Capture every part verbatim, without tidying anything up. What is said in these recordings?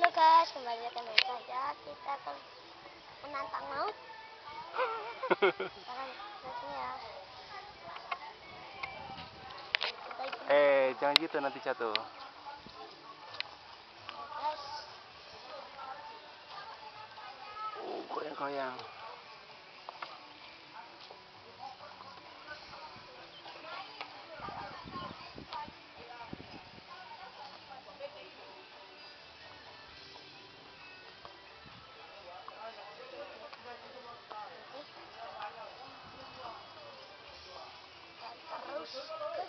Halo guys, kembali lagi dengan saya. Kita akan menantang maut. Sekarang sini ya. Eh, jangan gitu nanti jatuh. Ya, guys. Oh, goyang-goyang. Terus guys.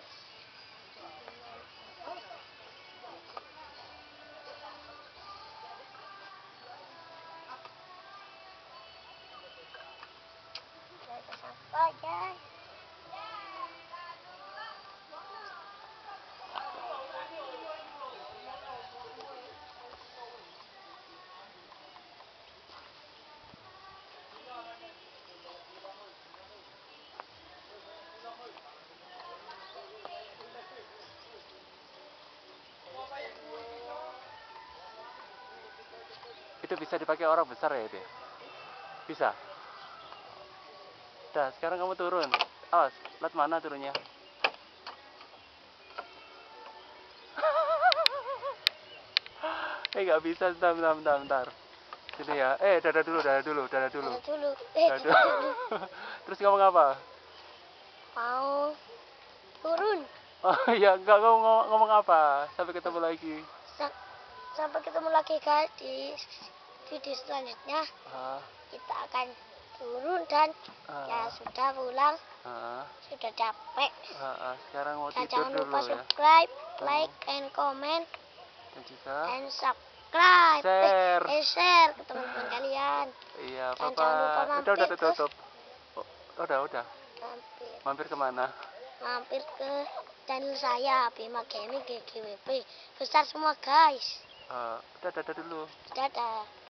Kita sampai guys. Itu bisa dipakai orang besar ya itu? Bisa? Dah, sekarang kamu turun. Awas, lihat mana turunnya. Eh, nggak bisa, bentar, bentar, bentar, bentar. Sini ya. Eh, dada dulu, dada dulu, dada dulu. Dada dulu. Eh, Dada dada dulu. dulu. Terus ngomong apa? Mau turun. Oh iya, enggak, kamu ngomong, ngomong apa? Sampai ketemu lagi. Sa sampai ketemu lagi guys di video selanjutnya. Ah, Kita akan turun dan ah, ya sudah pulang. ah, Sudah capek. ah, ah. Sekarang mau Dan tidur jangan dulu lupa ya. subscribe, like, and comment, Dan juga and subscribe, share. eh, eh, share ke teman-teman kalian. Iya, Dan Papa. jangan lupa Udah, mampir udah, ke tutup. Oh, udah, udah. mampir, Mampir kemana? mampir ke channel saya Bima Gaming G G W P. Besar semua guys. Uh, udah, dadah dulu. Dadah.